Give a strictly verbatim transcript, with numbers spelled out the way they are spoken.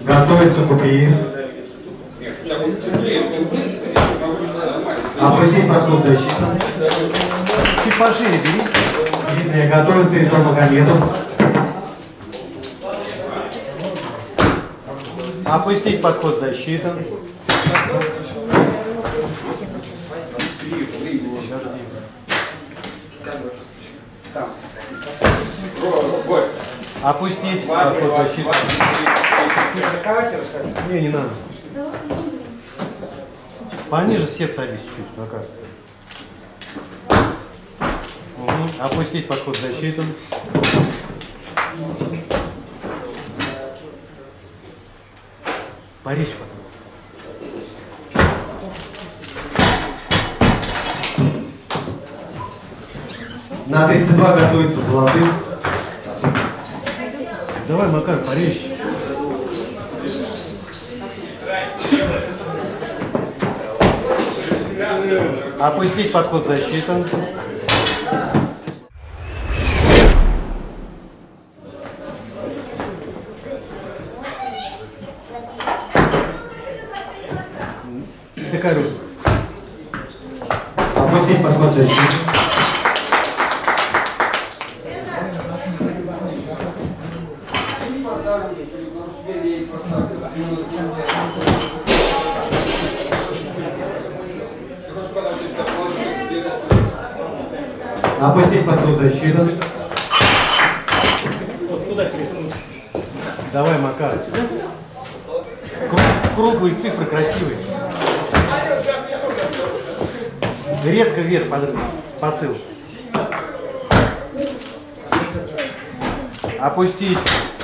Готовится купи. Опустить подход защиты. Чуть пошире бери. Дмитрий, готовится Ислам Магомедов. Опустить подход защиты. Опустить подход защиты. Не, не надо. Пониже сет садись чуть-чуть на карту. Угу. Опустить подход защиты. Париж потом. На тридцать два готовится золотым. Давай, Макар, порежь. Опустить подход защиты. Стыкай руку. Опустить подход защиты. Опустить подход защиты. Давай, Макар. Круглые цифры красивые. Резко вверх подрыв. Посыл. Опустить